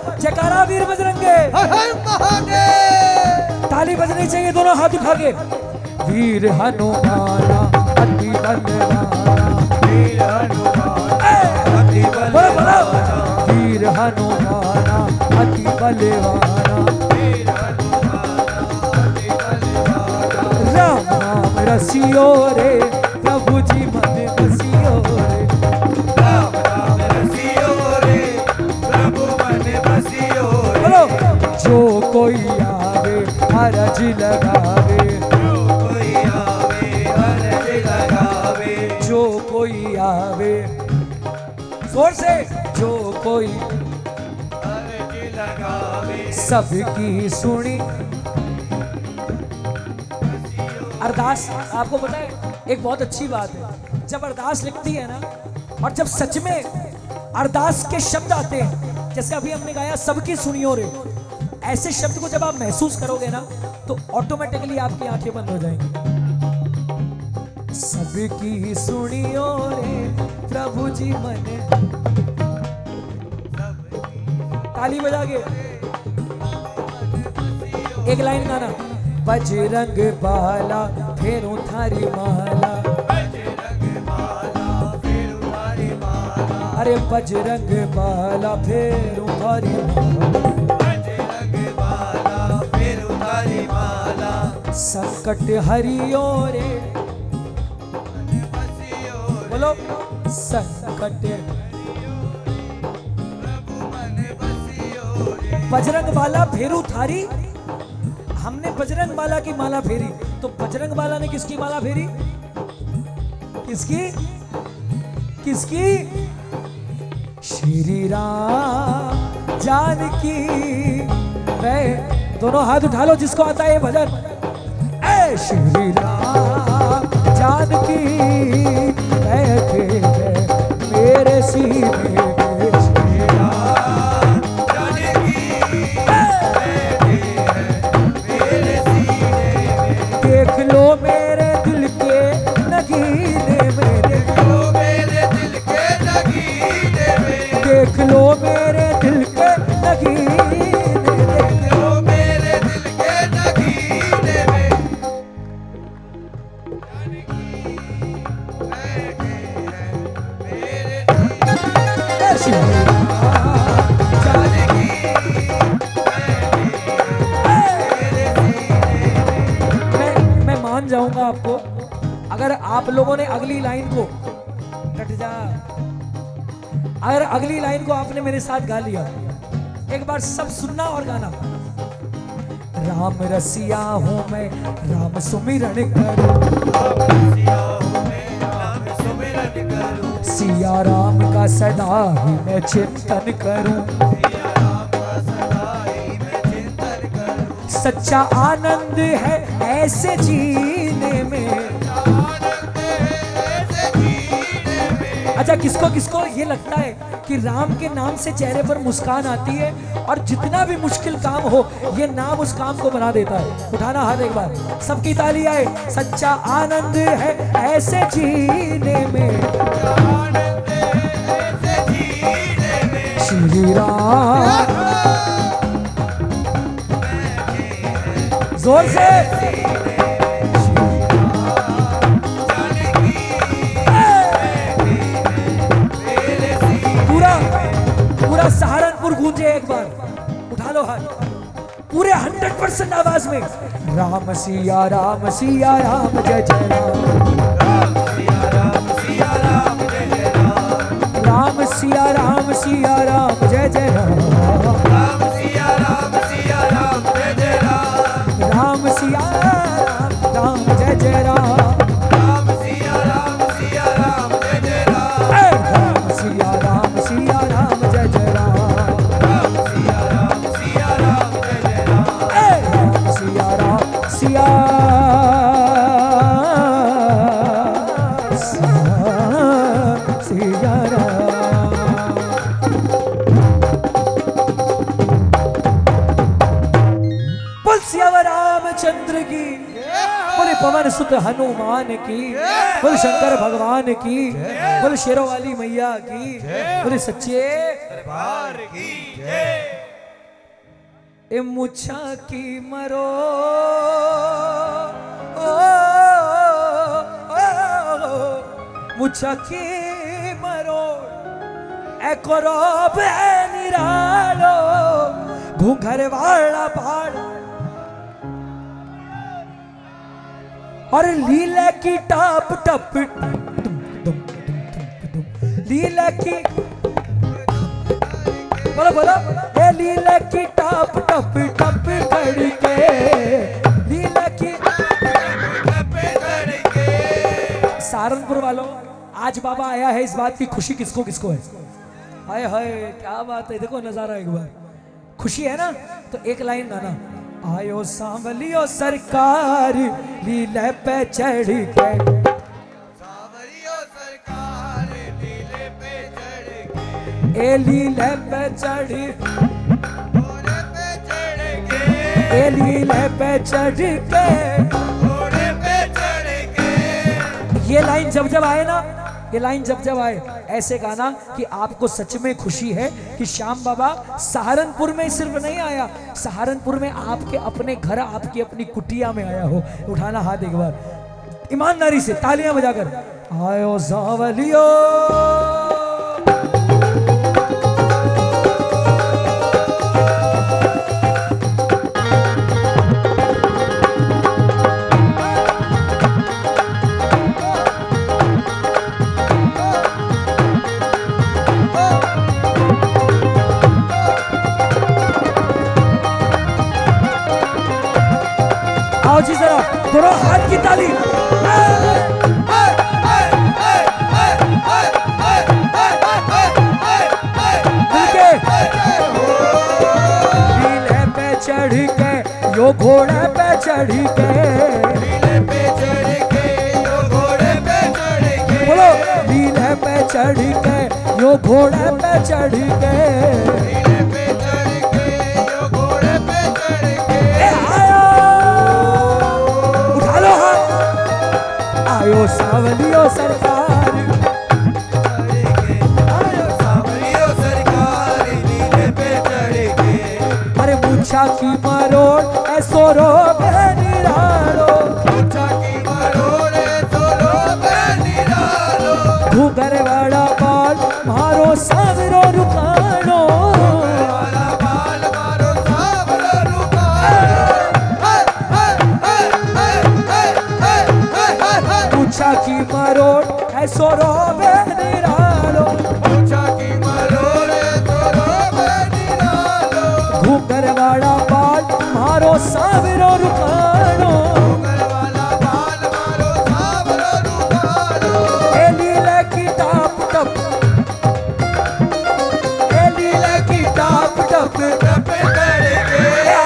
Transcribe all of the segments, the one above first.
जयकारा वीर बजरंगे। ताली बजनी चाहिए दोनों हाथ उठा के। वीर हनुमाना अति बलवाना, वीर हनुमाना अति बलवाना, वीर हनुमाना अति बलवाना, वीर हनुमाना अति बलवाना। राम नाम रसियो रे प्रभु जी मन बसियो रे, राम नाम रसियो रे प्रभु मन बसियो रे। बोलो जो कोई आवे हरज लगावे, जो कोई आवे हरज लगावे, जो कोई आवे जोर से, जो कोई हरज लगावे, सबकी सुनी। अरदास आपको पता है एक बहुत अच्छी बात है, जब अरदास लिखती है ना और जब सच में अरदास के शब्द आते हैं, जैसे अभी हमने गाया सबकी सुनियो रे, ऐसे शब्द को जब आप महसूस करोगे ना तो ऑटोमेटिकली आपकी आंखें बंद हो जाएंगी। सबकी सुनियो रे प्रभु जी मने, ताली बजा के एक लाइन गाना। बजरंग बाला फेरू थारी माला, बजरंग बाला फेरू थारी माला, अरे बजरंग बाला फेरू थारी माला, बजरंग बाला फेरू थारी माला। संकट हरियो रे, बोलो संकट। बजरंग बाला फेरू थारी, हमने बजरंग बाला की माला फेरी, तो बजरंग बाला ने किसकी माला फेरी? किसकी? किसकी? श्री राम जानकी। दोनों हाथ उठा लो जिसको आता है ये भजन। ए श्री राम जानकी बैठे हैं मेरे सीने में, श्री राम जानकी बैठे हैं मेरे सीने में। देख लो मेरे दिल के नगीने में, देख लो मेरे दिल के नगीने में, देख लो मेरे दिल के नगीने, देख लो मेरे दिल के नगीने में। जानकी बैठे हैं मेरे श्री राम जानकी बैठे हैं मेरे सीने में। मैं मान जाऊंगा आपको अगर आप लोगों ने अगली लाइन को कट जा, अगर अगली लाइन को आपने मेरे साथ गा लिया, एक बार सब सुनना और गाना। राम रसिया हूँ मैं राम सुमिरन करूं, राम सुमिरन करूं, सिया राम का सदा ही मैं चिंतन करूं, सिया राम का सदा ही मैं चिंतन करूं। सच्चा आनंद है ऐसे जीने में। अच्छा किसको किसको ये लगता है कि राम के नाम से चेहरे पर मुस्कान आती है और जितना भी मुश्किल काम हो ये नाम उस काम को बना देता है? उठाना हाथ एक बार, सबकी ताली आए। सच्चा आनंद है ऐसे जीने में, श्री राम। जोर से पूरा सहारनपुर गूंजे एक बार, उठा लो हाथ पूरे 100% आवाज में। राम सिया राम जय जय राम, राम सिया राम जय जय राम, राम सिया राम जय जय राम, राम सिया राम जय जय राम, राम सिया राम जय जय राम, राम सिया राम जय जय राम, राम सिया राम जय जय राम, राम सिया राम जय जय राम, राम सिया राम सिया राम। बोल सियावर रामचंद्र की, बोले पवन सुत हनुमान की, बोल शंकर भगवान की, बोल शेरों वाली मैया की, बोले सच्चे दरबार की जय। ए मुछा की मरो मुछा की मरो ए करो निरालो घूंघर वाला पहाड़ और लीला की टाप टप लीला की बोलो बोलो ए लीला की टाप टप टप करके लीला की सहारनपुर वालों आज बाबा आया है, इस बात की खुशी किसको किसको है? हाय हाय क्या बात है, देखो नजारा एक बार, खुशी है ना? तो एक लाइन गाना, आयो सांवलियो सरकार लीले पे चढ़ के, सांवलियो सरकार लीले पे चढ़ के, ए लीले पे चढ़ घोड़े पे चढ़ के, ए लीले पे चढ़ के, घोड़े पे चढ़ के। ये लाइन जब जब आए ना, ये लाइन जब जब आए ऐसे गाना कि आपको सच में खुशी है कि श्याम बाबा सहारनपुर में सिर्फ नहीं आया, सहारनपुर में आपके अपने घर, आपकी अपनी कुटिया में आया हो। उठाना हाथ एक बार ईमानदारी से, तालियां बजाकर, आयो सांवलियो जी जरा दोनों हाथ की ताली लीले पे चढ़ के यो घोड़े पे चढ़ के, लीले पे चढ़ के यो घोड़े पे चढ़ के, बोलो लीले पे चढ़ के यो घोड़े पे चढ़ के, लीले पे चढ़ के यो घोड़े पे चढ़ के। आयो सांवलियो सरकार, आयो सांवलियो सरकार लीले पे चढ़ के, अरे मुछा की मरोड़ ऐसो रो निरालो, मुछा की मरोड़ ऐसो रो निरालो, घूंघर वाला बाल मारो सावरो रुकानो, वाला बाल मारो सावरो रुकानो, मुछा की मरोड़ ऐसो रो निरालो, मुछा की मरोड़ ऐसो रो निरालो, घूंघर वाला बाल मारो सावरो रुकानो, वाला बाल मारो सावरो रुकानो, ए लीला की टाप टप, ए लीला की टाप टप पे चढ़ के,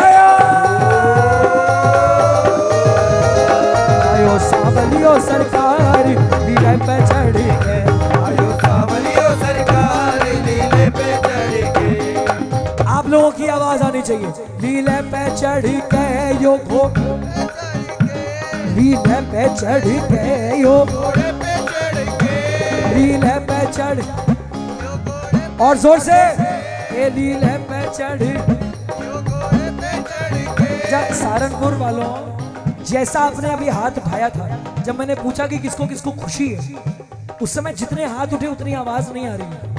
आयो सांवलियो सरकार लीले पे चढ़ के, आयो सांवलियो सरकार लीले पे चढ़ के। आप लोगों की आवाज आनी चाहिए, लीले पे चढ़ के यो लीले पे चढ़ के यो घोड़े पे चढ़ के, लीले पे चढ़, और जोर से, ए लीले पे चढ़। घोड़े पे चढ़ के। सहारनपुर वालों, जैसा आपने अभी हाथ उठाया था, जब मैंने पूछा कि किसको किसको खुशी है, उस समय जितने हाथ उठे उतनी आवाज नहीं आ रही है।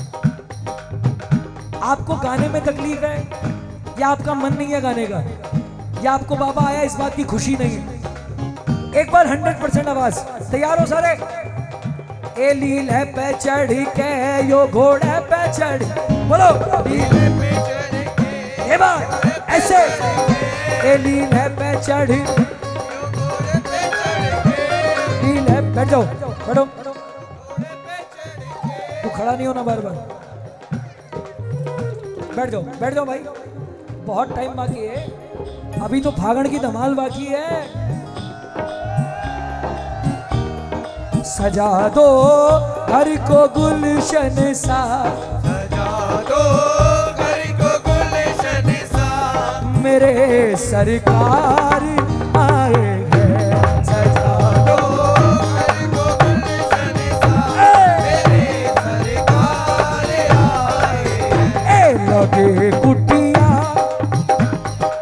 आपको गाने में तकलीफ है या आपका मन नहीं है गाने का, या आपको बाबा आया इस बात की खुशी नहीं है? एक बार 100% आवाज, तैयार हो सारे? ए लीले पे चढ़ के यो घोड़े पे चढ़, बोलो लीले पे चढ़ के, ये बात ऐसे, ए लीले पे चढ़, घोड़े पे चढ़ के, लीले, बैठ जाओ, बैठो, घोड़े पे चढ़ के। तू खड़ा नहीं होना बार बार, बैठ जाओ भाई, बहुत टाइम बाकी है, अभी तो फागण की धमाल बाकी है। सजा दो घर को गुलशन सा, सजा दो घर को गुलशन सा, मेरे सरकार आए हैं। सजा दो घर को गुलशन सा, मेरे सरकार आए हैं। लगे कुटिया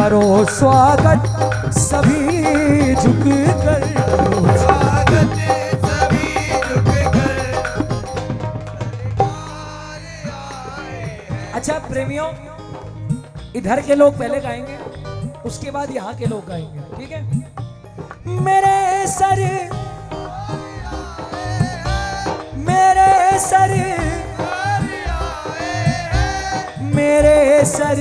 करो स्वागत सभी झुक कर, स्वागत सभी झुक कर। अच्छा प्रेमियों, इधर के लोग पहले गाएंगे, उसके बाद यहाँ के लोग गाएंगे, ठीक है? मेरे सर मेरे सर मेरे सर,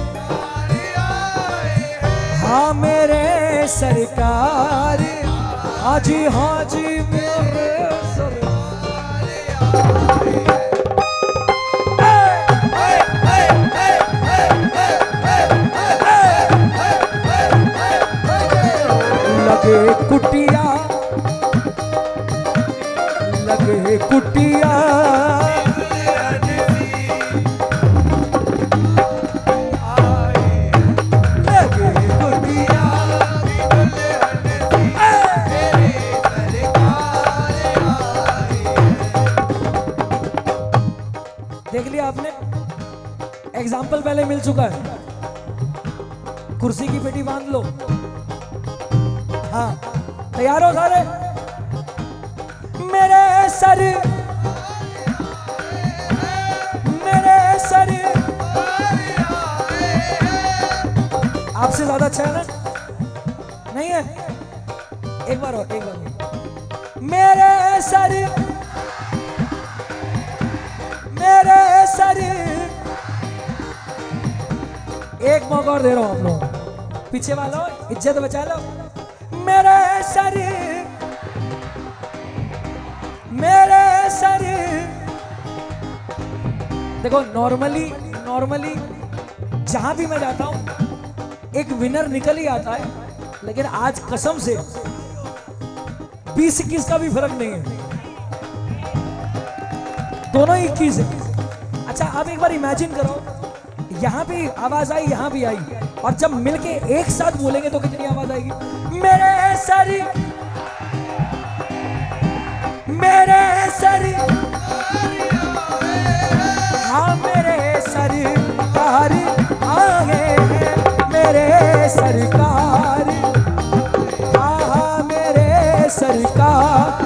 हाँ मेरे सरकार, हाँ जी मेरे लगे कुटिया, लगे कुटिया, देख लिया आपने? एग्जाम्पल पहले मिल चुका है। कुर्सी की पेटी बांध लो। हाँ, तैयार हो सारे? मेरे सर मेरे सर, आपसे ज्यादा अच्छा है ना? नहीं है? एक बार और, एक बार। मेरे सर मेरे सर, एक मौका और दे रहा हूं आप लोग, पीछे वालों इज्जत बचा लो। मेरे सर मेरे सर, देखो नॉर्मली जहां भी मैं जाता हूं एक विनर निकल ही आता है, लेकिन आज कसम से 20-21 का भी फर्क नहीं है, दोनों 21 है। अच्छा आप एक बार इमेजिन करो, यहां भी आवाज आई, यहां भी आई, और जब मिलके एक साथ बोलेंगे तो कितनी आवाज आएगी? मेरे सर मेरे सर, हाँ मेरे सरकार आगे है, मेरे सरकार, हाँ मेरे सरकार।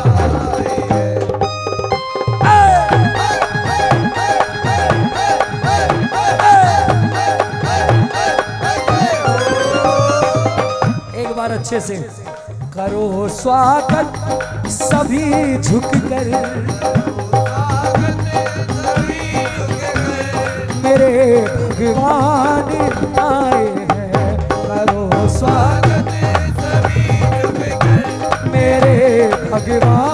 एक बार अच्छे से करो स्वागत सभी झुक कर, मेरे भगवान आए हैं, करो स्वागत सभी झुक कर, मेरे भगवान